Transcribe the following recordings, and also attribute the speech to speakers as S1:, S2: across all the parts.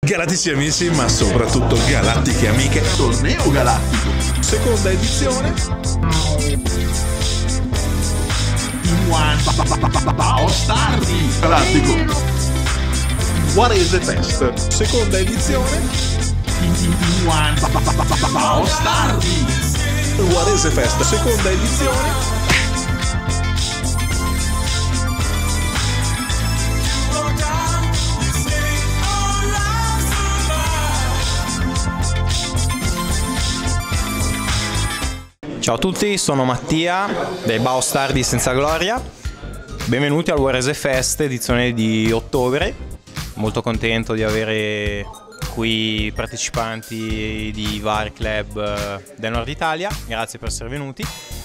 S1: Galattici amici, ma soprattutto galattiche amiche.
S2: Torneo galattico.
S1: Seconda edizione.
S2: Baostardi galattico.
S1: Varese Fest. Seconda edizione.
S2: Baostardi.
S1: Varese Fest. Seconda edizione.
S3: Ciao a tutti, sono Mattia dei Baostardi Senza Gloria. Benvenuti al Varese Fest edizione di ottobre. Molto contento di avere qui partecipanti di vari club del nord Italia. Grazie per essere venuti.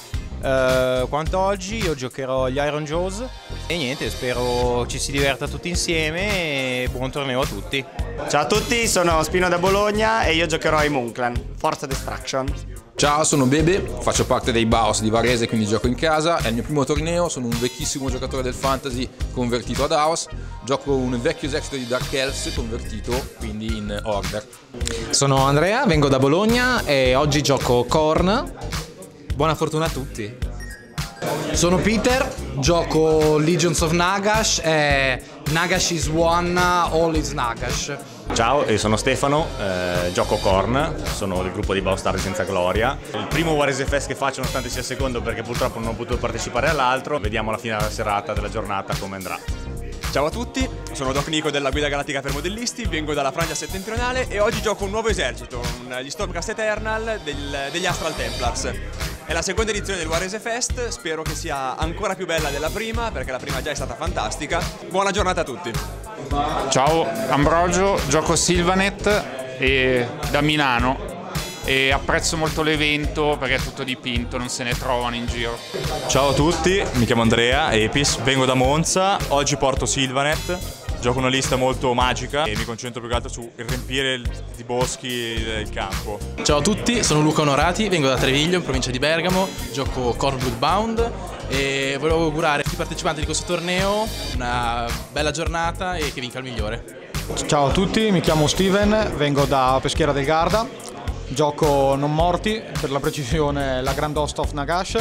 S3: Quanto a oggi io giocherò gli Iron Jaws e niente, spero ci si diverta tutti insieme e buon torneo a tutti.
S4: Ciao a tutti, sono Spino da Bologna e io giocherò ai Moonclan, Forza Destruction.
S5: Ciao, sono Bebe, faccio parte dei Baos di Varese, quindi gioco in casa. È il mio primo torneo, sono un vecchissimo giocatore del fantasy convertito ad House. Gioco un vecchio esercito di Dark Elves convertito quindi in Order.
S6: Sono Andrea, vengo da Bologna e oggi gioco Khorne. Buona fortuna a tutti.
S7: Sono Peter, gioco Legions of Nagash e Nagash is one, all is Nagash.
S8: Ciao, io sono Stefano, gioco Khorne, sono del gruppo di Baostardi Senza Gloria. Il primo Varese Fest che faccio nonostante sia il secondo perché purtroppo non ho potuto partecipare all'altro. Vediamo alla fine della serata, della giornata, come andrà.
S9: Ciao a tutti, sono Doc Nico della Guida Galattica per Modellisti, vengo dalla Francia settentrionale e oggi gioco un nuovo esercito, gli Stormcast Eternal degli Astral Templars. È la seconda edizione del Varese Fest, spero che sia ancora più bella della prima perché la prima già è stata fantastica. Buona giornata a tutti.
S10: Ciao, Ambrogio, gioco Sylvanet da Milano e apprezzo molto l'evento perché è tutto dipinto, non se ne trovano in giro.
S8: Ciao a tutti, mi chiamo Andrea Epis, vengo da Monza, oggi porto Sylvanet. Gioco una lista molto magica e mi concentro più che altro su riempire i boschi del campo.
S11: Ciao a tutti, sono Luca Onorati, vengo da Treviglio, in provincia di Bergamo, gioco Core Bloodbound e volevo augurare a tutti i partecipanti di questo torneo una bella giornata e che vinca il migliore.
S12: Ciao a tutti, mi chiamo Steven, vengo da Peschiera del Garda, gioco Non Morti, per la precisione la Grand Host of Nagash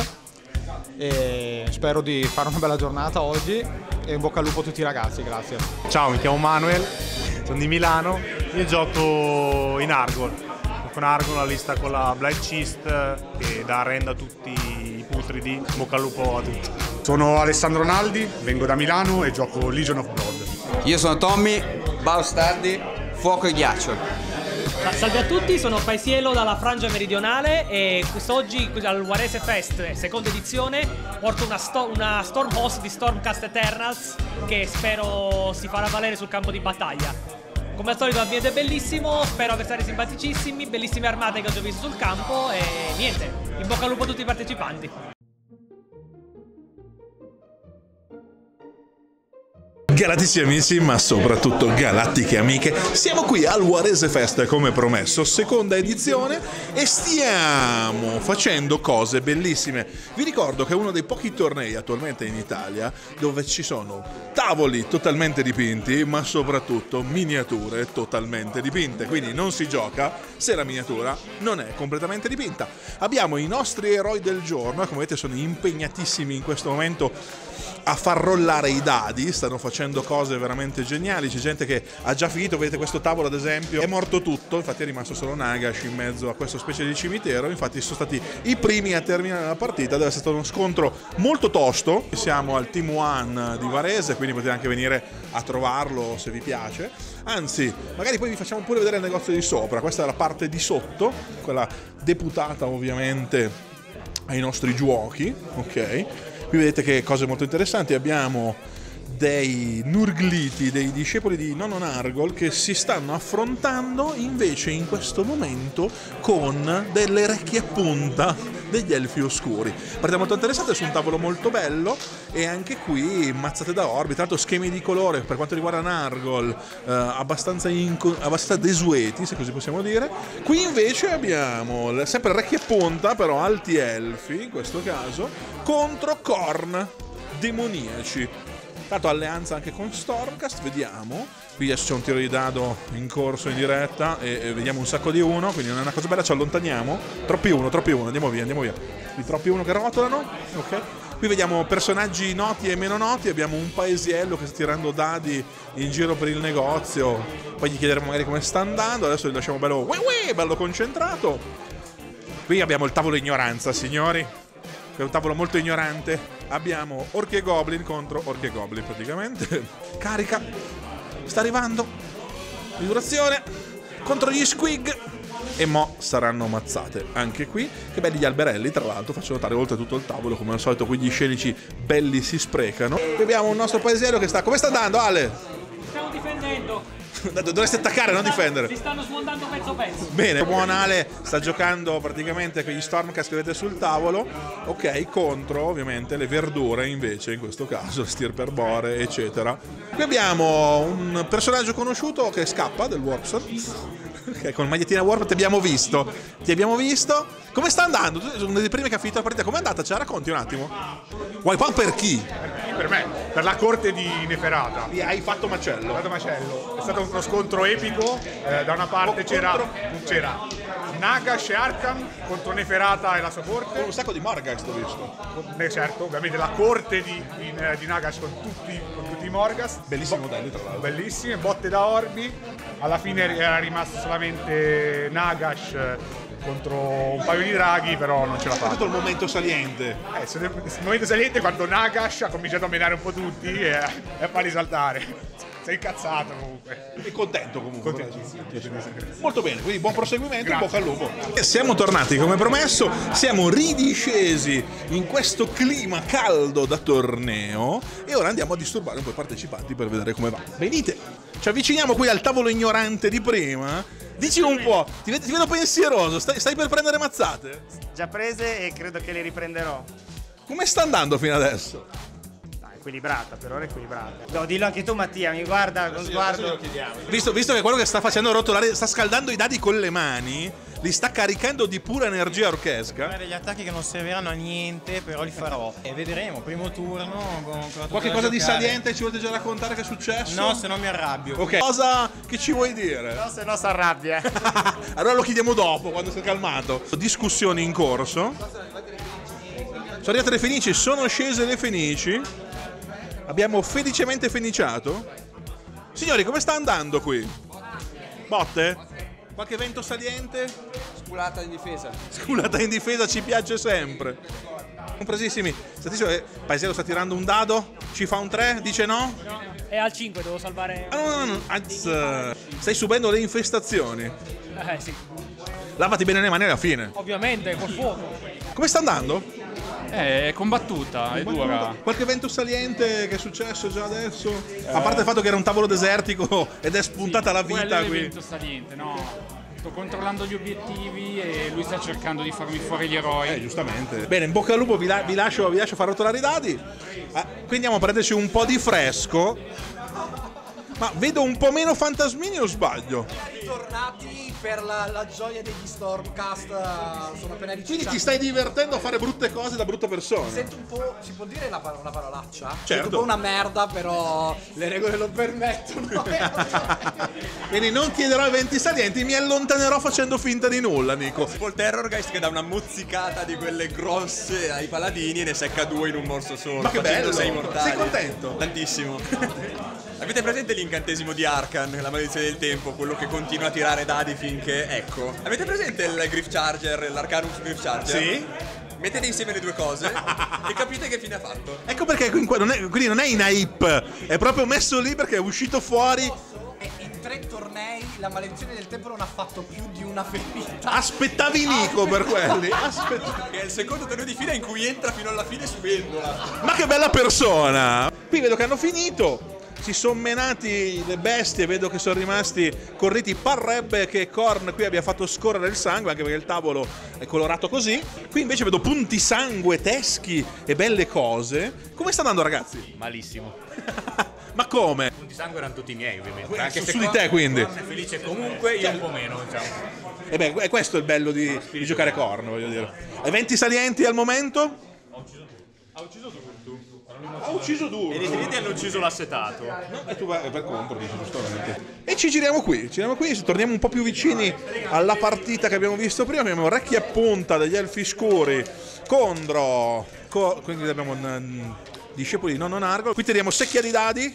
S12: e spero di fare una bella giornata oggi e in bocca al lupo a tutti i ragazzi, grazie.
S13: Ciao, mi chiamo Manuel, sono di Milano, io gioco in Argol. Con Argol la lista con la Black Chist che dà renda a tutti i putridi, in bocca al lupo a tutti.
S14: Sono Alessandro Naldi, vengo da Milano e gioco Legion of Blood.
S15: Io sono Tommy, Baostardi, Fuoco e Ghiaccio.
S16: Salve a tutti, sono Paisiello dalla Frangia Meridionale e quest'oggi al Varese Fest, seconda edizione, porto una Storm Host di Stormcast Eternals che spero si farà valere sul campo di battaglia. Come al solito l'ambiente è bellissimo, spero avversari simpaticissimi, bellissime armate che ho già visto sul campo e niente, in bocca al lupo a tutti i partecipanti.
S1: Galattici amici, ma soprattutto galattiche amiche, siamo qui al Varese Fest come promesso, seconda edizione e stiamo facendo cose bellissime. Vi ricordo che è uno dei pochi tornei attualmente in Italia dove ci sono tavoli totalmente dipinti, ma soprattutto miniature totalmente dipinte, quindi non si gioca se la miniatura non è completamente dipinta. Abbiamo i nostri eroi del giorno, come vedete sono impegnatissimi in questo momento a far rollare i dadi, stanno facendo cose veramente geniali, c'è gente che ha già finito, vedete questo tavolo ad esempio, è morto tutto, infatti è rimasto solo Nagash in mezzo a questa specie di cimitero, infatti sono stati i primi a terminare la partita, deve essere stato uno scontro molto tosto, siamo al Team One di Varese, quindi potete anche venire a trovarlo se vi piace, anzi magari poi vi facciamo pure vedere il negozio di sopra, questa è la parte di sotto, quella deputata ovviamente ai nostri giochi, ok? Qui vedete che cose molto interessanti, abbiamo dei Nurgliti, dei discepoli di Nonno Nargol che si stanno affrontando invece in questo momento con delle orecchie a punta degli elfi oscuri. Partita molto interessante su un tavolo molto bello e anche qui mazzate da orbi, tra l'altro schemi di colore per quanto riguarda Nargol abbastanza desueti, se così possiamo dire. Qui invece abbiamo sempre orecchie a punta, però alti elfi in questo caso, contro Khorne demoniaci. Tanto alleanza anche con Stormcast, vediamo. Qui adesso c'è un tiro di dado in corso in diretta e vediamo un sacco di uno, quindi non è una cosa bella, ci allontaniamo. Troppi uno, andiamo via. I troppi uno che rotolano, ok. Qui vediamo personaggi noti e meno noti, abbiamo un paesiello che sta tirando dadi in giro per il negozio, poi gli chiederemo magari come sta andando, adesso li lasciamo bello concentrato. Qui abbiamo il tavolo ignoranza, signori, che è un tavolo molto ignorante. Abbiamo orchi e goblin contro orchi e goblin praticamente. Carica, sta arrivando, misurazione, contro gli squig. E mo saranno mazzate anche qui. Che belli gli alberelli, tra l'altro, faccio notare oltre tutto il tavolo, come al solito qui gli scenici belli si sprecano. Qui abbiamo un nostro paesiello che sta... Come sta andando, Ale?
S16: Stiamo difendendo.
S1: Dovresti attaccare, non difendere.
S16: Si stanno smontando pezzo pezzo.
S1: Bene, buon Ale sta giocando praticamente con gli Stormcast che vedete sul tavolo. Ok, contro ovviamente le verdure invece, in questo caso stirpe erbore, eccetera. Qui abbiamo un personaggio conosciuto che scappa del Warpson. Ok, con magliettina Warp ti abbiamo visto. Come sta andando? Tu sei uno dei primi che ha finito la partita. Com'è andata? Ce la racconti un attimo? Wipeout per chi?
S14: Per me, per la corte di Neferata.
S1: Hai fatto macello.
S14: È stato uno scontro epico. Da una parte c'era Nagash e Arkham contro Neferata e la sua corte.
S1: Con un sacco di Morghast ho visto.
S14: Certo, ovviamente la corte di Nagash con tutti i Morghast.
S1: Bellissimi modelli, tra l'altro.
S14: Bellissime, botte da orbi. Alla fine era rimasto solamente Nagash contro un paio di draghi, però non ce l'ha fatta.
S1: Tutto il momento saliente.
S14: Il momento saliente è quando Nagash ha cominciato a menare un po' tutti e a far risaltare. Sei incazzato comunque.
S1: E contento comunque. Molto bene, quindi buon proseguimento, in bocca al lupo. E siamo tornati come promesso, siamo ridiscesi in questo clima caldo da torneo e ora andiamo a disturbare un po' i partecipanti per vedere come va. Venite, ci avviciniamo qui al tavolo ignorante di prima. Dici un po', ti vedo pensieroso, stai per prendere mazzate?
S4: Già prese e credo che le riprenderò.
S1: Come sta andando fino adesso?
S4: Equilibrata, per ora equilibrata. No, dillo anche tu Mattia, mi guarda con sguardo.
S1: Visto che quello che sta facendo rotolare, sta scaldando i dadi con le mani, li sta caricando di pura energia orchesca.
S3: Degli attacchi che non serviranno a niente, però li farò. E vedremo, primo turno.
S1: Qualche cosa di saliente ci volete già raccontare che è successo?
S3: No, se no mi arrabbio.
S1: Ok. Cosa che ci vuoi dire?
S4: No, se no si arrabbia.
S1: Allora lo chiediamo dopo, quando sei calmato. Discussioni in corso. Sono arrivate le fenici, sono scese le fenici. Abbiamo felicemente feniciato. Signori, come sta andando qui? Botte? Qualche evento saliente?
S15: Sculata in difesa.
S1: Sculata in difesa ci piace sempre. Compresissimi. Paesiello sta tirando un dado. Ci fa un 3? Dice no?
S16: No, è al 5, devo salvare.
S1: No. Stai subendo le infestazioni.
S16: Sì.
S1: Lavati bene le mani alla fine.
S16: Ovviamente, col fuoco.
S1: Come sta andando?
S10: È combattuta, è dura.
S1: Qualche evento saliente che è successo già adesso? A parte il fatto che era un tavolo desertico ed è spuntata la vita qui.
S10: Quello è l'evento saliente, no. Sto controllando gli obiettivi e lui sta cercando di farmi fuori gli eroi.
S1: Giustamente. Bene, in bocca al lupo, vi lascio far rotolare i dadi. Quindi andiamo a prenderci un po' di fresco. Ma vedo un po' meno fantasmini o sbaglio?
S7: Ritornati per la gioia degli Stormcast. Sono appena ricicciati.
S1: Quindi ti stai divertendo a fare brutte cose da brutta persona?
S7: Mi sento un po'. Si può dire una parolaccia?
S1: Certo.
S7: Sento un po' una merda, però le regole lo permettono.
S1: Quindi non chiederò eventi salienti, mi allontanerò facendo finta di nulla, Nico.
S9: Tipo il Terrorgeist che dà una mozzicata di quelle grosse ai paladini e ne secca 2 in un morso solo.
S1: Ma che bello!
S9: 6 mortali.
S1: Sei contento?
S9: Tantissimo. Avete presente l'incantesimo di Arkan, la maledizione del tempo, quello che continua a tirare dadi finché... Ecco. Avete presente il Griff Charger, l'Arcanum Griff Charger?
S1: Sì.
S9: Mettete insieme le due cose e capite che fine ha fatto.
S1: Ecco perché quindi non è in hype, è proprio messo lì perché è uscito fuori.
S7: E in 3 tornei la maledizione del tempo non ha fatto più di una ferita.
S1: Aspettavi Nico per quelli.
S9: Che è il secondo torneo di fila in cui entra fino alla fine subendola.
S1: Ma che bella persona! Qui vedo che hanno finito. Si sono menati le bestie, vedo che sono rimasti corriti. Parrebbe che Korn qui abbia fatto scorrere il sangue, anche perché il tavolo è colorato così. Qui invece vedo punti sangue, teschi e belle cose. Come sta andando, ragazzi?
S8: Malissimo.
S1: Ma come?
S8: I punti sangue erano tutti miei, ovviamente. Anche
S1: su di te, quindi.
S8: Korn è felice comunque, io un po' meno, diciamo.
S1: E beh, è questo il bello di giocare Korn, voglio dire. Eventi salienti al momento?
S13: Ha ucciso tu.
S1: Ha ucciso duro.
S8: E i Trinity hanno ucciso l'assetato.
S1: No, e tu vai per contro, dici giustamente. E ci giriamo qui, torniamo un po' più vicini alla partita che abbiamo visto prima. Abbiamo Recchi a punta degli Elfi Scuri, Condro, quindi abbiamo discepoli di nonno Nargol. Qui tiriamo secchia di dadi.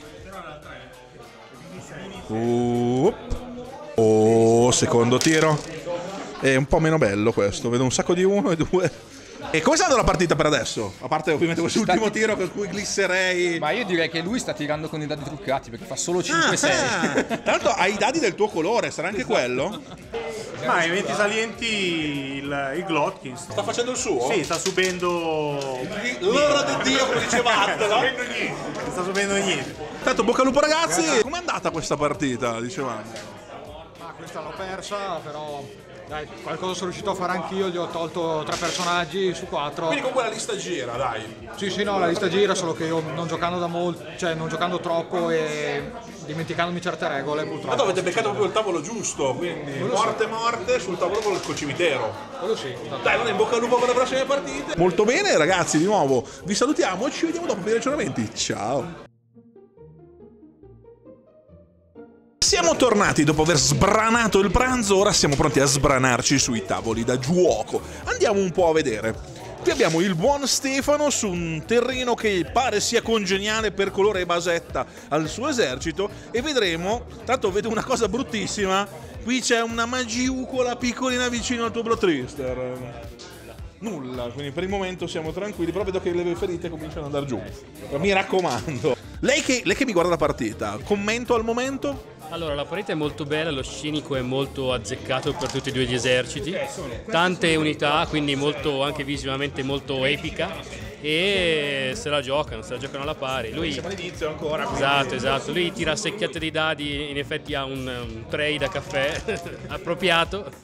S1: Secondo tiro. È un po' meno bello questo, vedo un sacco di 1 e 2. E come sta andando la partita per adesso? A parte ovviamente quest'ultimo tiro con cui glisserei.
S5: Ma io direi che lui sta tirando con i dadi truccati perché fa solo 5-6.
S1: Tra l'altro hai i dadi del tuo colore, sarà anche quello?
S13: Ma i 20 salienti il Glotkin
S1: sta facendo il suo?
S13: Sì, sta subendo
S1: l'ora del Dio, come dicevate, no?
S13: Sta subendo niente.
S1: Tanto bocca al lupo ragazzi. Com'è andata questa partita, dicevamo?
S12: Ma questa l'ho persa, però dai, qualcosa sono riuscito a fare anch'io, gli ho tolto 3 personaggi su 4.
S1: Quindi comunque la lista gira, dai.
S12: Sì, no, la lista gira, solo che io non giocando da molto, cioè non giocando troppo e dimenticandomi certe regole, purtroppo.
S1: Ma avete beccato proprio il tavolo giusto, quindi morte sul tavolo col cimitero.
S12: Quello sì.
S1: Dai, allora in bocca al lupo per le prossime partite. Molto bene ragazzi, di nuovo vi salutiamo e ci vediamo dopo per i aggiornamenti. Ciao. Siamo tornati dopo aver sbranato il pranzo, ora siamo pronti a sbranarci sui tavoli da gioco. Andiamo un po' a vedere. Qui abbiamo il buon Stefano su un terreno che pare sia congeniale per colore e basetta al suo esercito e vedremo, tanto vedo una cosa bruttissima, qui c'è una magiucola piccolina vicino al tuo Blood Trister. Nulla, quindi per il momento siamo tranquilli, però vedo che le ferite cominciano ad andare giù. Mi raccomando. Lei che mi guarda la partita, commento al momento?
S17: Allora, la partita è molto bella, lo scenico è molto azzeccato per tutti e due gli eserciti, tante unità, quindi molto, anche visivamente molto epica, e se la giocano alla pari. Lui,
S1: siamo all'inizio ancora.
S17: Esatto, lui tira secchiate di dadi, in effetti ha un tray da caffè appropriato.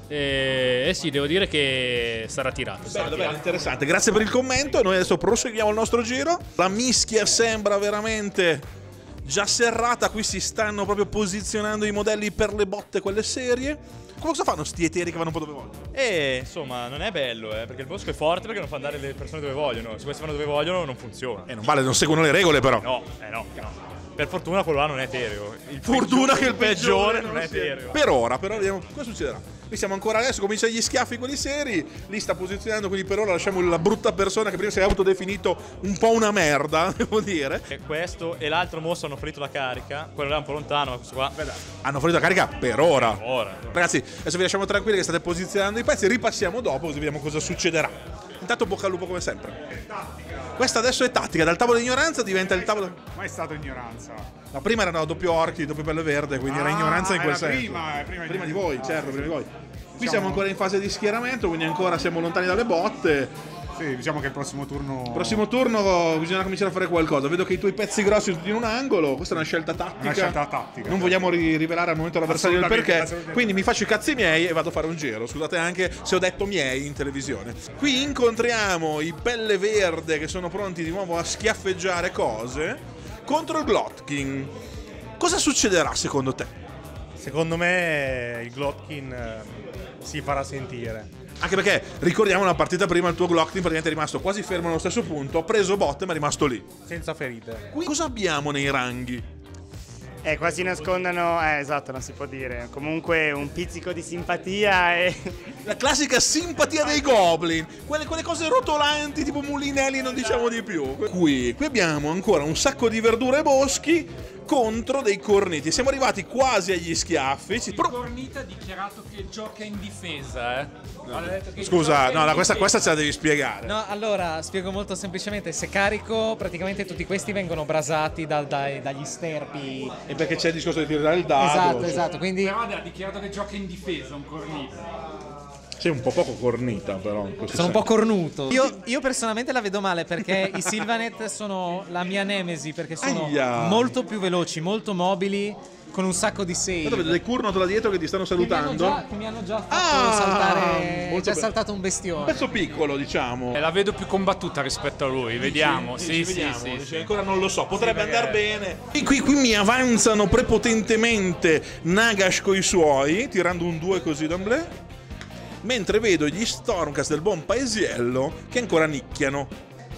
S17: Sì, devo dire che sarà tirato.
S1: Bello, interessante, grazie per il commento. Noi adesso proseguiamo il nostro giro. La mischia sembra veramente già serrata, qui si stanno proprio posizionando i modelli per le botte, quelle serie. Cosa fanno sti eteri che vanno un po' dove vogliono?
S8: Insomma, non è bello, perché il bosco è forte perché non fa andare le persone dove vogliono. Se questi vanno dove vogliono non funziona.
S1: Non vale, non seguono le regole però.
S8: No. Per fortuna quello là non è etereo.
S1: Fortuna che il peggiore
S8: non è etereo.
S1: Per ora, però vediamo cosa succederà. Qui siamo ancora adesso, cominciano gli schiaffi quelli seri. Lì sta posizionando, quindi per ora lasciamo la brutta persona che prima si è autodefinito un po' una merda, devo dire.
S8: E questo e l'altro mostro hanno ferito la carica. Quello là è un po' lontano, ma questo qua.
S1: Hanno ferito la carica per ora. Ragazzi, adesso vi lasciamo tranquilli che state posizionando i pezzi, ripassiamo dopo così vediamo cosa succederà. Intanto bocca al lupo come sempre. Questa adesso è tattica, dal tavolo di ignoranza diventa il tavolo...
S14: Ma è stato ignoranza.
S1: La prima era doppio orchi, doppio pelle verde, quindi era ignoranza in quel senso.
S14: Prima
S1: di voi, certo, prima di voi. Qui siamo ancora in fase di schieramento, quindi ancora siamo lontani dalle botte.
S14: Sì, diciamo che il prossimo turno...
S1: Prossimo turno bisogna cominciare a fare qualcosa. Vedo che i tuoi pezzi grossi sono in un angolo. Questa è una scelta tattica. Non vogliamo rivelare al momento l'avversario il perché. Quindi mi faccio i cazzi miei e vado a fare un giro. Scusate anche se ho detto miei in televisione. Qui incontriamo i pelle verde che sono pronti di nuovo a schiaffeggiare cose contro il Glotkin. Cosa succederà secondo te?
S13: Secondo me il Glotkin si farà sentire.
S1: Anche perché, ricordiamo la partita prima, il tuo Glotkin praticamente è rimasto quasi fermo allo stesso punto, ha preso botte ma è rimasto lì.
S13: Senza ferite.
S1: Qui cosa abbiamo nei ranghi?
S4: Qua si nascondono, esatto, non si può dire. Comunque un pizzico di simpatia e...
S1: La classica simpatia dei goblin. Quelle cose rotolanti, tipo mulinelli, non diciamo di più. Qui abbiamo ancora un sacco di verdure e boschi contro dei corniti. Siamo arrivati quasi agli schiaffi.
S18: Il cornita ha dichiarato che gioca in difesa,
S1: Scusa, no, questa ce la devi spiegare.
S6: No, allora, spiego molto semplicemente. Se carico, praticamente tutti questi vengono brasati dagli sterpi.
S1: E perché c'è il discorso di tirare il dado.
S6: Esatto, quindi...
S18: Però ha dichiarato che gioca in difesa, un cornita.
S1: Sei un po' poco cornita, però.
S6: Sono un po' cornuto. Io personalmente la vedo male perché i Sylvaneth sono la mia nemesi, perché sono molto più veloci, molto mobili, con un sacco di save.
S1: Vedo dei Kurnot là dietro che ti stanno salutando.
S6: Che mi hanno già fatto saltare. Ci è saltato un bestione.
S1: Un pezzo piccolo, diciamo.
S10: La vedo più combattuta rispetto a lui. Vediamo. Sì.
S1: Ancora non lo so, potrebbe andare bene. Qui mi avanzano prepotentemente Nagash coi suoi, tirando un 2 così d'amblè. Mentre vedo gli Stormcast del buon paesiello che ancora nicchiano.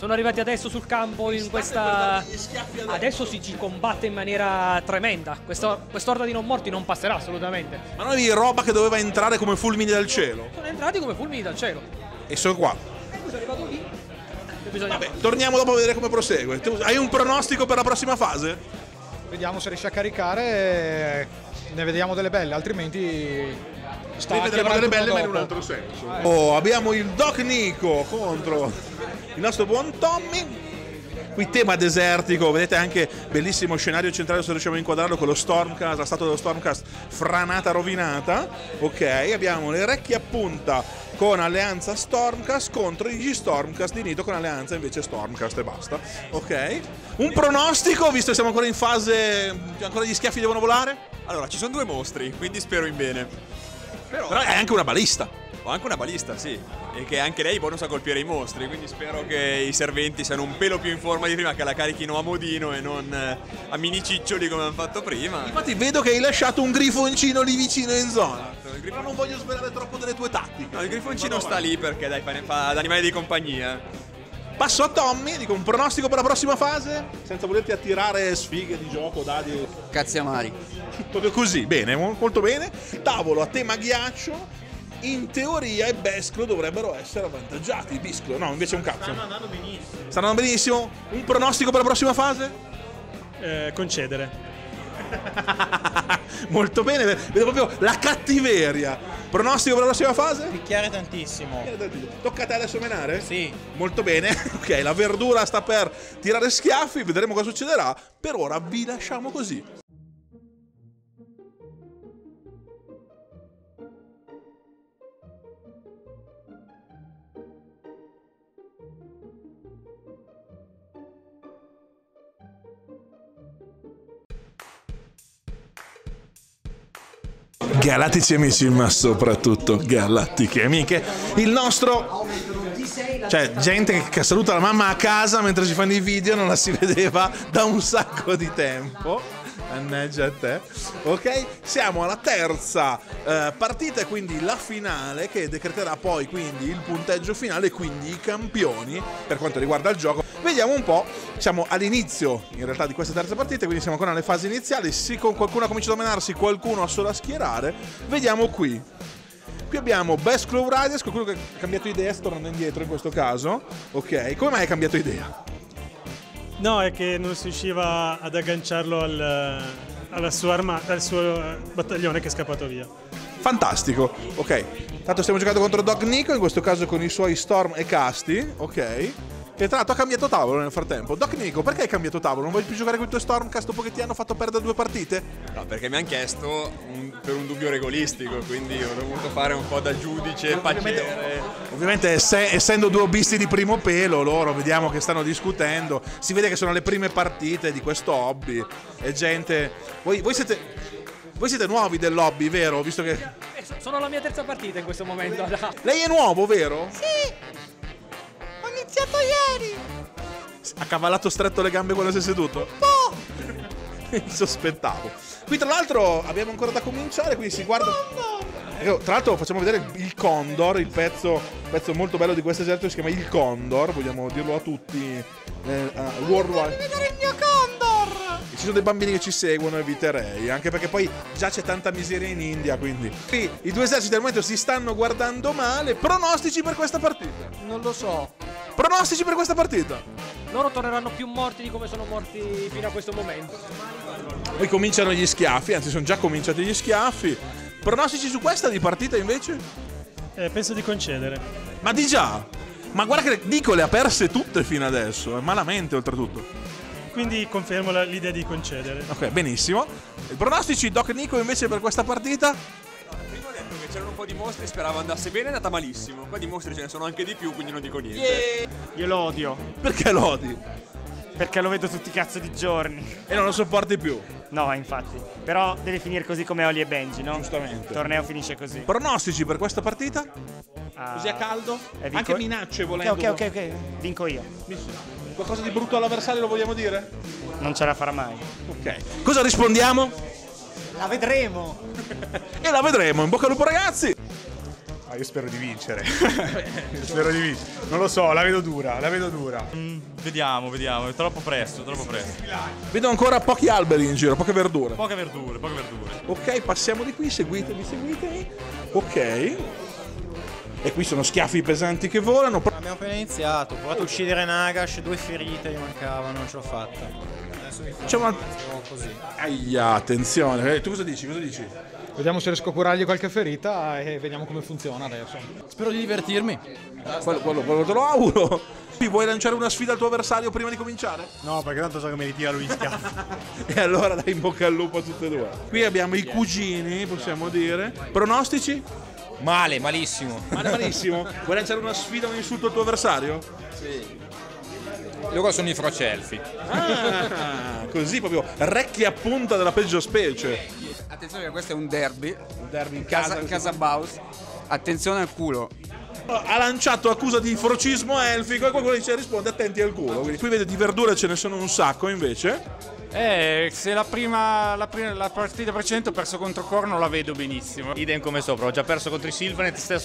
S16: Sono arrivati adesso sul campo in questa... Adesso si ci combatte in maniera tremenda. Quest'orda di non morti non passerà assolutamente.
S1: Ma non è roba che doveva entrare come fulmini dal cielo.
S16: Sono entrati come fulmini dal cielo.
S1: E sono qua.
S16: Sono arrivato lì.
S1: Vabbè, torniamo dopo a vedere come prosegue. Tu hai un pronostico per la prossima fase?
S12: Vediamo se riesce a caricare, ne vediamo delle belle, altrimenti
S1: devi vedere delle belle ma in un altro senso. Oh, abbiamo il Doc Nico contro il nostro buon Tommy. Qui tema desertico, vedete anche bellissimo scenario centrale se riusciamo a inquadrarlo con lo Stormcast, la statua dello Stormcast franata, rovinata. Ok, abbiamo le orecchie a punta con alleanza Stormcast contro gli Stormcast di Nito con alleanza invece Stormcast e basta. Ok, un pronostico visto che siamo ancora in fase, ancora gli schiaffi devono volare?
S9: Allora, ci sono due mostri, quindi spero in bene.
S1: Però è anche una balista.
S9: Ho anche una balista, sì. E che anche lei bonus a colpire i mostri. Quindi spero che i serventi siano un pelo più in forma di prima, che la carichino a modino e non a mini ciccioli come hanno fatto prima.
S1: Infatti vedo che hai lasciato un grifoncino lì vicino in zona. Però non voglio svelare troppo delle tue tattiche.
S9: No, il grifoncino sta lì perché dai, fa ad animali di compagnia.
S1: Passo a Tommy, dico un pronostico per la prossima fase, senza volerti attirare sfighe di gioco, dadi.
S15: Cazzi amari.
S1: Proprio così, bene, molto bene. Tavolo a tema ghiaccio. In teoria i Besclo dovrebbero essere avvantaggiati. I Bisclo, no, invece è un cazzo.
S19: Stanno andando benissimo.
S1: Stanno andando benissimo. Un pronostico per la prossima fase?
S19: Concedere.
S1: Molto bene, vedo proprio la cattiveria. Pronostico per la prossima fase?
S3: Picchiare tantissimo.
S1: Tocca a te adesso menare?
S3: Sì.
S1: Molto bene. Ok, la verdura sta per tirare schiaffi, vedremo cosa succederà. Per ora vi lasciamo così. Galattici amici, ma soprattutto galattiche amiche, il nostro, cioè gente che saluta la mamma a casa mentre si fanno i video, non la si vedeva da un sacco di tempo. Mannaggia a te. Ok, siamo alla terza partita e quindi la finale che decreterà poi quindi il punteggio finale e quindi i campioni per quanto riguarda il gioco. Vediamo un po', siamo all'inizio in realtà di questa terza partita, quindi siamo ancora nelle fasi iniziali, qualcuno ha cominciato a menarsi, qualcuno ha solo a schierare. Vediamo qui. Qui abbiamo Best Claw Riders, qualcuno che ha cambiato idea, sta tornando indietro in questo caso. Ok, come mai hai cambiato idea?
S19: No, è che non si riusciva ad agganciarlo al suo battaglione che è scappato via.
S1: Fantastico, ok. Tanto stiamo giocando contro Doc Nico, in questo caso con i suoi Storm e Casti, ok. Che tra l'altro ha cambiato tavolo nel frattempo. Doc Nico, perché hai cambiato tavolo? Non vuoi più giocare con i tuoi Stormcast dopo che ti hanno fatto perdere 2 partite?
S9: No, perché mi hanno chiesto per un dubbio regolistico, quindi ho dovuto fare un po' da giudice, pacere.
S1: Ovviamente essendo 2 hobbisti di primo pelo, loro vediamo che stanno discutendo. Si vede che sono le prime partite di questo hobby. E gente... Voi siete nuovi dell'hobby, vero? Visto che...
S16: Sono la mia terza partita in questo momento.
S1: Lei è nuovo, vero?
S20: Sì! Ho iniziato ieri!
S1: Ha cavallato stretto le gambe quando si è seduto?
S20: No!
S1: Sospettavo. Qui tra l'altro abbiamo ancora da cominciare, quindi si guarda... Tra l'altro facciamo vedere il Condor, il pezzo molto bello di questo esercito si chiama il Condor, vogliamo dirlo a tutti worldwide.
S20: Vedere il mio Condor!
S1: Ci sono dei bambini che ci seguono, eviterei, anche perché poi già c'è tanta miseria in India, quindi. Qui i 2 eserciti al momento si stanno guardando male. Pronostici per questa partita?
S6: Non lo so.
S1: Pronostici per questa partita?
S16: Loro torneranno più morti di come sono morti fino a questo momento.
S1: Poi cominciano gli schiaffi, anzi sono già cominciati gli schiaffi. Pronostici su questa di partita invece?
S19: Penso di concedere.
S1: Ma di già? Ma guarda che Nico le ha perse tutte fino adesso, malamente oltretutto.
S19: Quindi confermo l'idea di concedere.
S1: Ok, benissimo. I pronostici Doc Nico invece per questa partita?
S9: Prima ho detto che c'erano un po' di mostri, speravo andasse bene, è andata malissimo. Qua di mostri ce ne sono anche di più, quindi non dico niente.
S4: Io lo odio.
S1: Perché lo odi?
S4: Perché lo vedo tutti i cazzo di giorni.
S1: E non lo sopporti più?
S4: No, infatti. Però deve finire così come Oli e Benji, no?
S1: Giustamente.
S4: Il torneo finisce così.
S1: Pronostici per questa partita? Così a caldo? Anche minacce volendo.
S4: Ok. Vinco io.
S1: Qualcosa di brutto all'avversario lo vogliamo dire?
S4: Non ce la farà mai.
S1: Ok. Cosa rispondiamo?
S6: La vedremo.
S1: E la vedremo. In bocca al lupo ragazzi.
S13: Io spero di vincere. Spero di vincere. Non lo so, la vedo dura, la vedo dura.
S21: Vediamo, è troppo presto.
S1: Vedo ancora pochi alberi in giro, poche verdure.
S21: Poche verdure.
S1: Ok, passiamo di qui, seguitemi. Ok. E qui sono schiaffi pesanti che volano.
S3: Abbiamo appena iniziato, ho provato a uccidere Nagash, 2 ferite gli mancavano, non ce l'ho fatta. Adesso vi faccio così.
S1: Aia, attenzione. Tu cosa dici?
S12: Vediamo se riesco a curargli qualche ferita e vediamo come funziona adesso.
S11: Spero di divertirmi.
S1: Quello te lo auguro. Vuoi lanciare una sfida al tuo avversario prima di cominciare?
S13: No, perché tanto so che mi ritira lui in schiaffo.
S1: E allora dai in bocca al lupo a tutte e due. Qui abbiamo i cugini, possiamo dire. Pronostici?
S5: Malissimo.
S1: Malissimo. Vuoi lanciare una sfida, un insulto al tuo avversario?
S5: Sì. Loro sono i frocelfi.
S1: Così proprio recchi a punta della peggio specie.
S15: Attenzione che questo è un derby.
S1: Un derby
S15: in casa Baus. Attenzione al culo.
S1: Ha lanciato accusa di frocismo elfico e qualcuno dice risponde attenti al culo. Quindi qui vedo di verdure ce ne sono un sacco invece.
S10: Se la partita precedente ho perso contro Corno la vedo benissimo.
S8: Idem come sopra, ho già perso contro i Sylvanet, stesso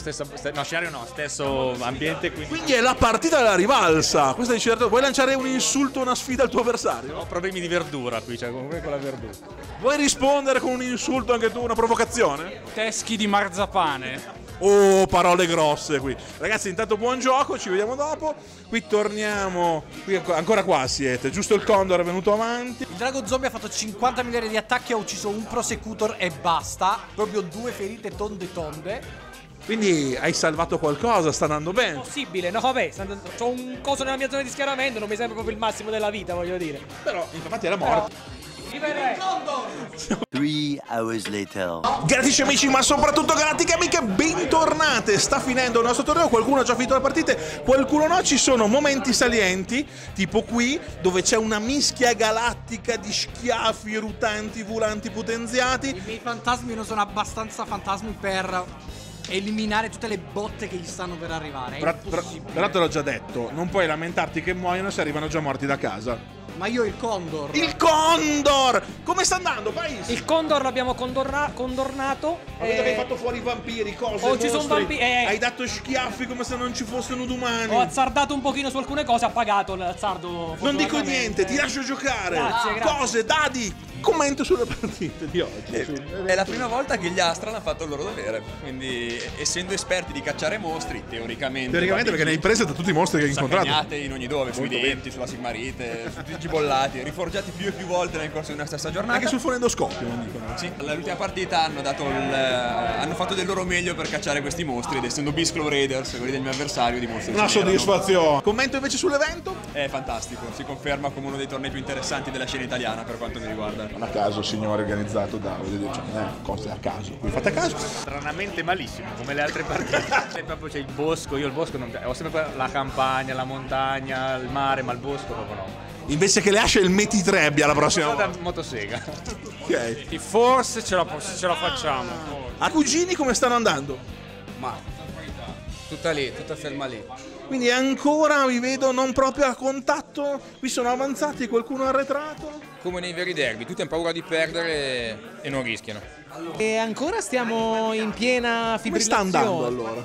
S8: ambiente.
S1: Quindi è la partita della rivalsa. Questa dice, vuoi lanciare un insulto, una sfida al tuo avversario?
S8: Ho problemi di verdura qui, cioè comunque con la verdura.
S1: Vuoi rispondere con un insulto anche tu, una provocazione?
S10: Teschi di marzapane.
S1: Oh, parole grosse qui. Ragazzi, intanto buon gioco, ci vediamo dopo. Qui torniamo. Qui ancora qua siete. Giusto il Condor è venuto avanti.
S7: Il drago zombie ha fatto 50 milioni di attacchi, ha ucciso un prosecutor e basta. Proprio 2 ferite tonde.
S1: Quindi hai salvato qualcosa, sta andando bene.
S16: Possibile, no vabbè, c'ho un coso nella mia zona di schieramento, non mi sembra proprio il massimo della vita, voglio dire.
S1: Però, infatti era morto.
S22: 3 hours later.
S1: Galattici amici, ma soprattutto galattiche amiche, bentornate. Sta finendo il nostro torneo, qualcuno ha già finito le partite, qualcuno no. Ci sono momenti salienti, tipo qui, dove c'è una mischia galattica di schiaffi, rutanti, volanti, potenziati.
S7: I miei fantasmi non sono abbastanza fantasmi per eliminare tutte le botte che gli stanno per arrivare.
S1: Però te l'ho già detto, non puoi lamentarti che muoiono se arrivano già morti da casa.
S7: Ma io il Condor.
S1: Il Condor! Come sta andando, País?
S16: Il Condor l'abbiamo condornato.
S1: Vedo che hai fatto fuori i vampiri, cose,
S16: ci sono vampiri.
S1: Hai dato schiaffi come se non ci fossero umani.
S16: Ho azzardato un pochino su alcune cose, ha pagato l'azzardo.
S1: Non dico niente, ti lascio giocare.
S16: Grazie.
S1: Cose, dadi. Commento sulle partite di oggi.
S9: È la prima volta che gli Astral hanno fatto il loro dovere. Quindi, essendo esperti di cacciare mostri, teoricamente
S1: perché ne hai prese da tutti i mostri che hai incontrato.
S9: Sacagnate in ogni dove, sui denti, sulla Sigmarite, su tutti i gibollati, riforgiati più e più volte nel corso di una stessa giornata.
S1: Anche sul fonendoscopio, non dicono.
S9: Sì, all'ultima partita hanno fatto del loro meglio per cacciare questi mostri ed essendo Beastclaw Raiders, quelli del mio avversario, dimostra
S1: una soddisfazione. Commento invece sull'evento?
S9: È fantastico, si conferma come uno dei tornei più interessanti della scena italiana per quanto mi riguarda.
S1: Non a caso, signore, organizzato da, voglio dire, cose a caso. Qui fate a caso.
S8: Stranamente malissimo, come le altre partite. Proprio c'è il bosco, io il bosco non ho sempre la campagna, la montagna, il mare, ma il bosco proprio no.
S1: Invece che le asce il metitrebbia la prossima volta.
S8: Motosega.
S1: Ok.
S10: Forse ce la facciamo.
S1: A cugini come stanno andando?
S15: Ma tutta lì, tutta ferma lì.
S1: Quindi ancora vi vedo non proprio a contatto. Qui sono avanzati, qualcuno arretrato.
S5: Come nei veri derby, tutti hanno paura di perdere e non rischiano.
S6: E ancora stiamo in piena
S1: Come
S6: fibrillazione.
S1: sta andando allora?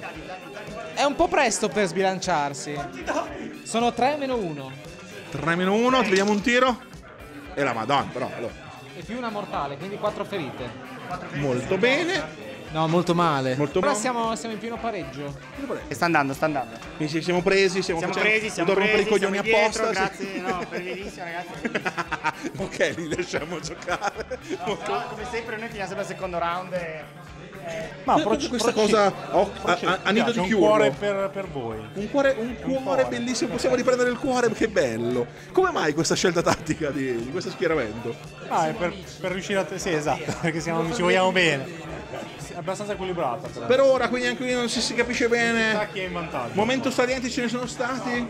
S6: È un po' presto per sbilanciarsi. Sono 3-1.
S1: 3-1, ti vediamo un tiro. E la madonna, però allora.
S6: E più una mortale, quindi 4 ferite.
S1: Molto bene.
S6: No, molto male.
S1: Molto
S6: Però
S1: bene.
S6: siamo in pieno pareggio.
S4: Sta andando.
S1: Quindi siamo presi, siamo
S4: presi,
S1: rompere i coglioni apposta.
S4: Grazie, no, per benissimo, ragazzi.
S1: Ok, li lasciamo giocare.
S4: No, come sempre noi finiamo sempre al secondo round
S1: Ma questa cosa a nido di
S13: un
S1: chiuso.
S13: cuore per voi.
S1: Un cuore bellissimo, possiamo riprendere il cuore, che bello. Come mai questa scelta tattica di questo schieramento?
S13: È per riuscire a... Sì, esatto, perché ci vogliamo bene. È abbastanza equilibrata.
S1: Per ora, quindi anche qui non si capisce bene.
S13: Chi è in vantaggio?
S1: Momento salienti ce ne sono stati?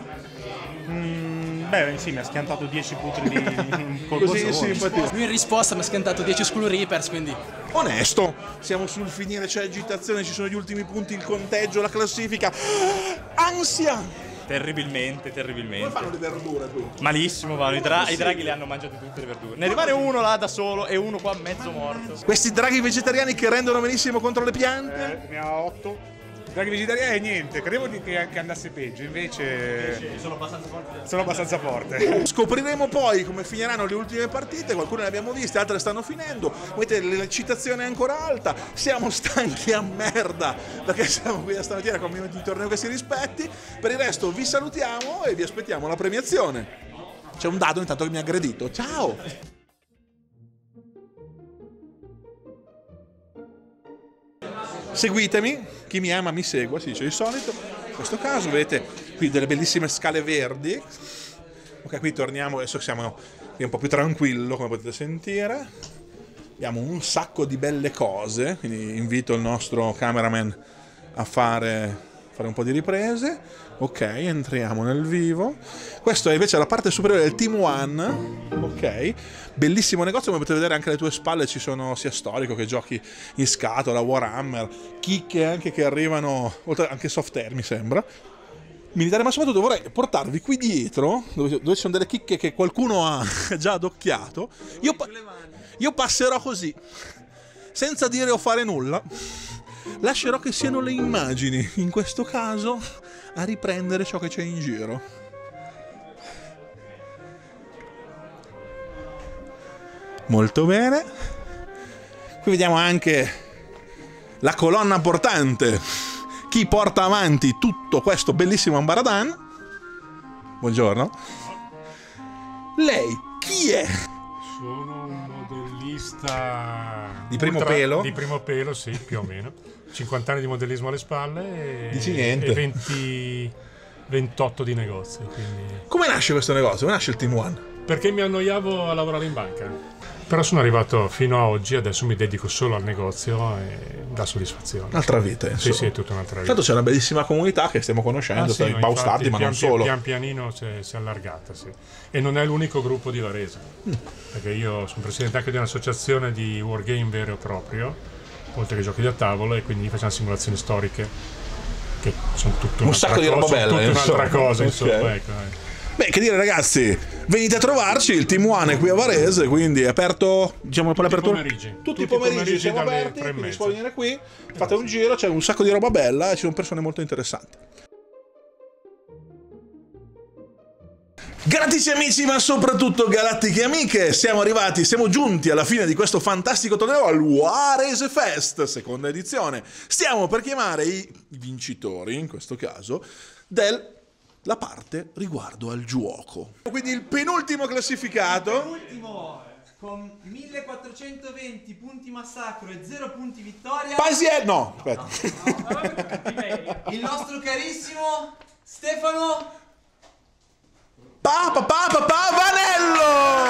S13: Beh, sì, mi ha schiantato 10 putri di un colpo
S1: Così, sì, infatti.
S11: Lui in risposta mi ha schiantato 10 Skull Reapers, quindi...
S1: Onesto, siamo sul finire, c'è agitazione, ci sono gli ultimi punti, il conteggio, la classifica. Ansia!
S8: Terribilmente.
S1: Come fanno le verdure qui?
S8: Malissimo vanno, i draghi le hanno mangiate tutte le verdure. Ne rimane uno là da solo e uno qua mezzo morto.
S1: Questi draghi vegetariani che rendono benissimo contro le piante?
S13: Ne ha 8.
S14: draghi vegetariani niente, credevo che andasse peggio, invece sono abbastanza forte.
S1: Scopriremo poi come finiranno le ultime partite, qualcune le abbiamo viste, altre stanno finendo, vedete l'eccitazione è ancora alta, siamo stanchi a merda perché siamo qui da stamattina con un minuto di torneo che si rispetti, per il resto vi salutiamo e vi aspettiamo alla premiazione. C'è un dado intanto che mi ha aggredito, ciao! Seguitemi, chi mi ama mi segua, si dice di solito. In questo caso vedete qui delle bellissime scale verdi. Ok, qui torniamo, adesso siamo qui un po' più tranquillo come potete sentire. Abbiamo un sacco di belle cose, quindi invito il nostro cameraman a fare un po' di riprese. Ok, entriamo nel vivo. Questa è invece la parte superiore del Team One. Ok, bellissimo negozio, come potete vedere anche alle tue spalle ci sono sia storico che giochi in scatola, Warhammer, chicche anche che arrivano, oltre anche soft air mi sembra. Militare, ma soprattutto vorrei portarvi qui dietro, dove ci sono delle chicche che qualcuno ha già adocchiato. Io passerò così, senza dire o fare nulla. Lascerò che siano le immagini, in questo caso, a riprendere ciò che c'è in giro. Molto bene. Qui vediamo anche la colonna portante, chi porta avanti tutto questo bellissimo ambaradan. Buongiorno. Lei chi è?
S2: Sono un modellista
S1: di primo pelo?
S2: Di primo pelo, sì, più o meno. 50 anni di modellismo alle spalle
S1: Dici niente.
S2: e 28 di negozio. Quindi...
S1: Come nasce questo negozio? Come nasce il Team One?
S2: Perché mi annoiavo a lavorare in banca. Però sono arrivato fino a oggi, adesso mi dedico solo al negozio e dà soddisfazione.
S1: Un'altra vita, insomma.
S2: Sì, sì, è tutta un'altra vita.
S1: Tanto c'è una bellissima comunità che stiamo conoscendo,
S2: sì,
S1: i Baustardi, ma non solo.
S2: Pian pianino si è allargata, sì. E non è l'unico gruppo di Varese, perché io sono presidente anche di un'associazione di wargame vero e proprio, oltre che giochi da tavolo, e quindi facciamo simulazioni storiche, che sono tutta
S1: un sacco di roba bella,
S2: un'altra cosa, insomma.
S1: Okay.
S2: Ecco.
S1: Beh, che dire ragazzi, venite a trovarci, il Team One è qui a Varese, quindi è aperto, diciamo per l'apertura. Tutti i pomeriggi siamo aperti, quindi si può venire qui, fate un giro, c'è un sacco di roba bella e ci sono persone molto interessanti. Galattici amici, ma soprattutto galattiche amiche, siamo giunti alla fine di questo fantastico torneo al Varese Fest, seconda edizione. Stiamo per chiamare i vincitori, in questo caso, la parte riguardo al gioco. Quindi il penultimo classificato.
S17: Penultimo, con 1420 punti massacro e 0 punti vittoria.
S1: No, aspetta.
S17: Il nostro carissimo Stefano
S1: Vanello!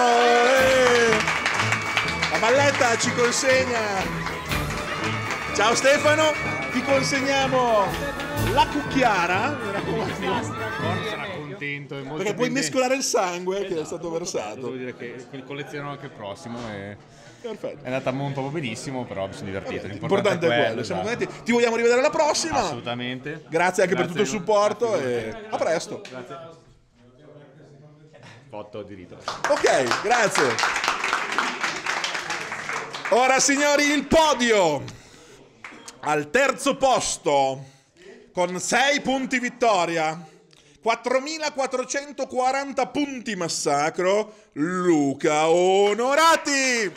S1: La malletta ci consegna. Ciao Stefano, ti consegniamo la cucchiara.
S21: Sarà contento e molto
S1: perché puoi mescolare il sangue che è stato versato.
S21: Devo dire che collezionerò anche il prossimo e
S1: perfetto.
S21: È andata un po' benissimo, però mi sono divertito.
S1: L'importante è quello. Siamo contenti. Ti vogliamo rivedere alla prossima.
S21: Assolutamente.
S1: Grazie anche per tutto il supporto e a presto.
S21: Grazie. Foto di rito.
S1: Ok, grazie. Ora signori, il podio. Al terzo posto con 6 punti vittoria, 4.440 punti massacro, Luca Onorati.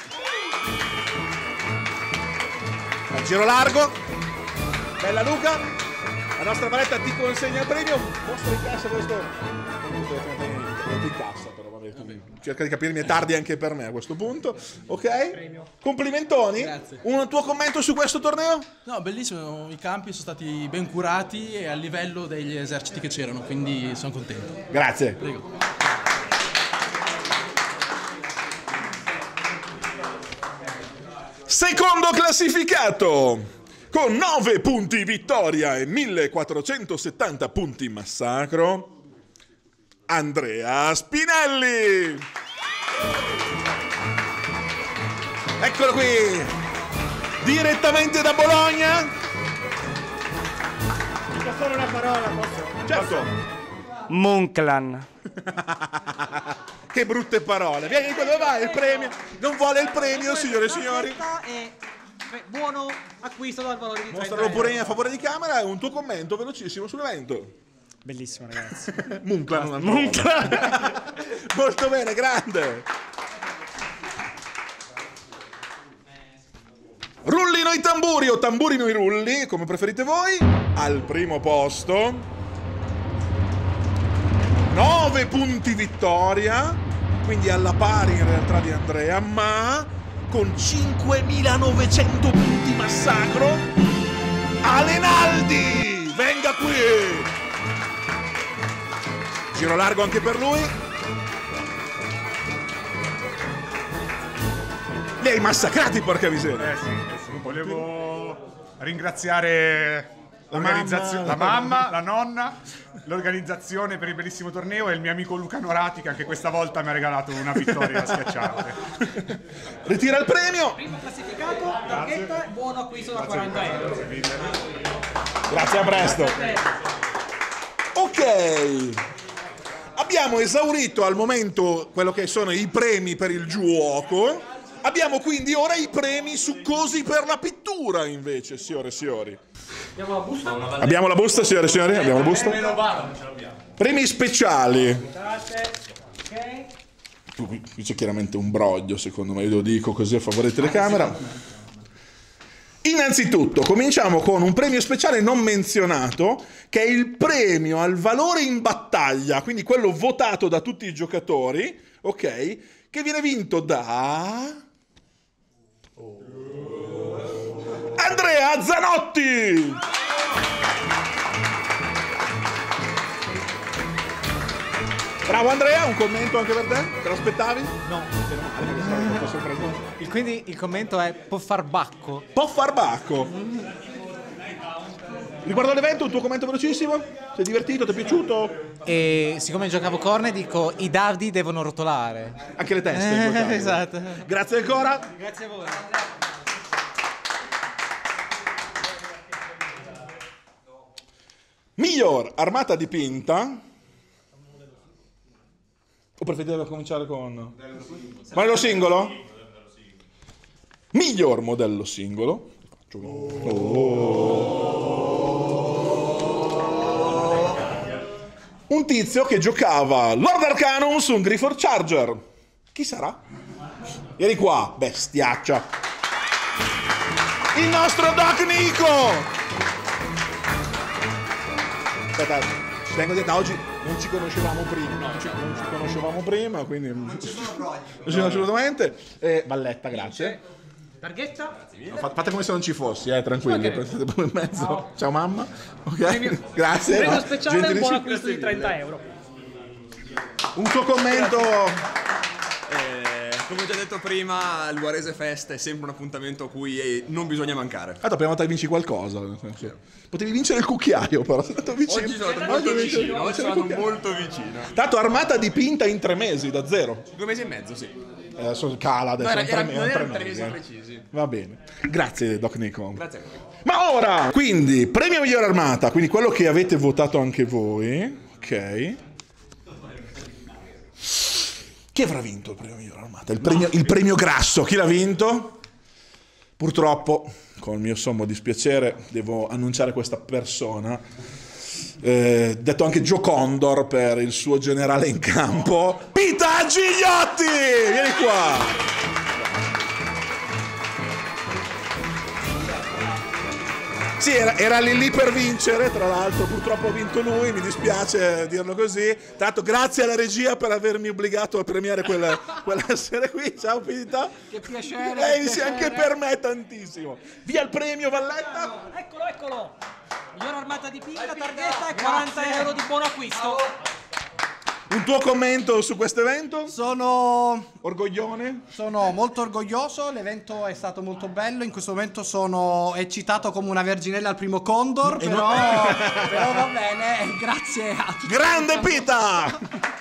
S1: A giro largo, bella Luca, la nostra paletta ti consegna il premio. Mostra in cassa questo. In cassa, però vabbè, cerca di capirmi, è tardi anche per me a questo punto. Ok? Complimentoni.
S11: Grazie.
S1: Un tuo commento su questo torneo?
S11: No, bellissimo, i campi sono stati ben curati e a livello degli eserciti che c'erano, quindi sono contento.
S1: Grazie.
S11: Prego.
S1: Secondo classificato con 9 punti vittoria e 1470 punti massacro, Andrea Spinelli. Eccolo qui, direttamente da Bologna.
S4: Dico solo una parola, posso?
S1: Certo.
S4: Monclan.
S1: Che brutte parole. Vieni qua, dove vai il premio? Non vuole il premio, signore e signori.
S16: buono acquisto dal valore di 30
S1: Mostralo pure
S16: euro.
S1: a favore di camera e un tuo commento velocissimo sull'evento.
S4: Bellissimo, ragazzi.
S1: Muncla non Molto bene, grande. Rullino i tamburi o tamburino i rulli, come preferite voi. Al primo posto 9 punti vittoria, quindi alla pari in realtà di Andrea, ma con 5.900 punti massacro. Alenaldi, venga qui. Giro largo anche per lui. Li hai massacrati, porca miseria.
S14: Sì. Volevo ringraziare la mamma, la nonna, l'organizzazione per il bellissimo torneo e il mio amico Luca Norati, che anche questa volta mi ha regalato una vittoria schiacciante.
S1: Ritira il premio.
S16: Primo classificato, targhetta, buono acquisto da 40 euro.
S1: Grazie, a presto. Ok. Abbiamo esaurito al momento quello che sono i premi per il gioco. Abbiamo quindi ora i premi succosi per la pittura, invece, signore e signori.
S16: Abbiamo la busta?
S1: Abbiamo la busta, signore e signori? Abbiamo la busta? Premi speciali. Qui c'è chiaramente un broglio, secondo me, io lo dico così a favore di telecamera. Innanzitutto, cominciamo con un premio speciale non menzionato, che è il premio al valore in battaglia, quindi quello votato da tutti i giocatori, ok? Che viene vinto da Andrea Zanotti! Bravo Andrea, un commento anche per te? Te lo aspettavi?
S6: No. Quindi il commento è può far bacco.
S1: Può far bacco. Riguardo all'evento, un tuo commento velocissimo? Sei divertito? Ti è piaciuto?
S6: E siccome giocavo corne dico i dardi devono rotolare.
S1: Anche le teste in quel caso.
S6: Esatto.
S1: Grazie ancora.
S6: Grazie a voi.
S1: Miglior armata dipinta. O preferite cominciare con modello singolo? Miglior modello singolo. Un tizio che giocava Lord Arcanum su un Grifford Charger. Chi sarà? Vieni qua, bestiaccia. Il nostro Doc Nico. Aspetta, ci tengo a dire, da oggi non ci conoscevamo prima. Non ci conoscevamo prima, quindi non ci sono brogli. Non ci sono assolutamente. Valletta, grazie.
S16: Targhetta?
S1: Fate come se non ci fossi, tranquilli. Prendete pure in mezzo.
S16: No.
S1: Ciao mamma. Ok, grazie.
S16: Premio speciale, un buon
S1: Gentilissimo.
S16: acquisto di 30 euro.
S1: Un tuo commento.
S9: Come ho già detto prima, il Varese Fest è sempre un appuntamento a cui non bisogna mancare.
S1: La prima volta vinci qualcosa. Nel senso. Potevi vincere il cucchiaio, però sei stato vicino.
S9: Oggi sono andato molto vicino. Oggi sono andato molto vicino.
S1: Tanto armata dipinta in 3 mesi, da 0.
S9: 2 mesi e mezzo, sì.
S1: Adesso cala, adesso
S9: No,
S1: erano
S9: erano
S1: 3
S9: 3
S1: mesi.
S9: mesi precisi.
S1: Va bene. Grazie, Doc Nico.
S9: Grazie a voi.
S1: Ma ora, quindi, premio miglior armata, quindi quello che avete votato anche voi. Ok. Chi avrà vinto il premio miglior armata? Il premio grasso, chi l'ha vinto? Purtroppo, con il mio sommo dispiacere, devo annunciare questa persona. Detto anche Joe Condor per il suo generale in campo, Pita Gigliotti! Vieni qua! Sì, era lì per vincere, tra l'altro purtroppo ha vinto lui, mi dispiace dirlo così. Tanto grazie alla regia per avermi obbligato a premiare quella sera qui. Ciao Pita.
S6: Che piacere.
S1: Sì, anche per me tantissimo. Via il premio, Valletta.
S16: Eccolo. Miglior armata dipinta, targhetta e 40 euro di buon acquisto.
S1: Un tuo commento su questo evento?
S7: Sono
S1: orgoglione?
S7: Sono molto orgoglioso, l'evento è stato molto bello, in questo momento sono eccitato come una verginella al primo Condor, però va bene, grazie a tutti.
S1: Grande Pita!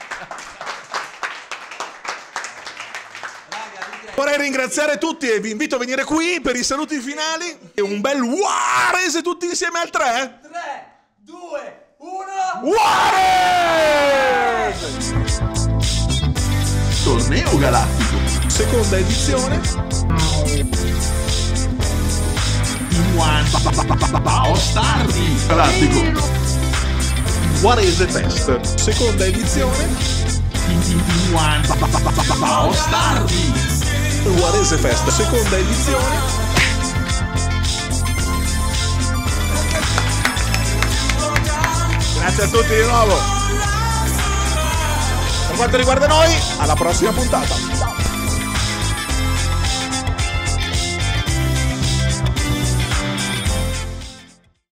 S1: Vorrei ringraziare tutti e vi invito a venire qui per i saluti finali e un bel Varese tutti insieme al 3.
S17: 3, 2, 1.
S1: Varese! Torneo Galattico, seconda edizione. Bastardi Galattico Warese Fest, seconda edizione. Bastardi Warese Fest, seconda edizione. Grazie a tutti di nuovo. Per quanto riguarda noi, alla prossima puntata. Ciao.